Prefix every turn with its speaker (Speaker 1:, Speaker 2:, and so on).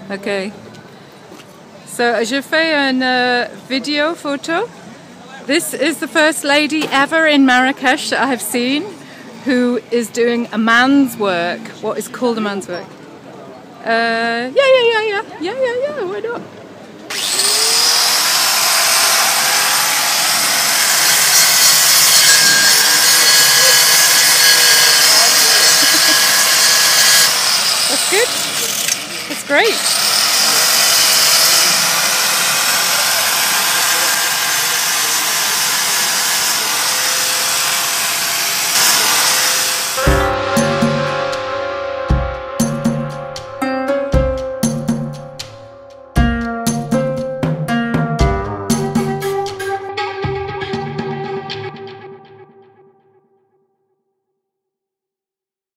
Speaker 1: Ok. So je fais une video photo. This is the first lady ever in Marrakech that I have seen who is doing a man's work. What is called a man's work? Yeah, why not? That's good. That's great.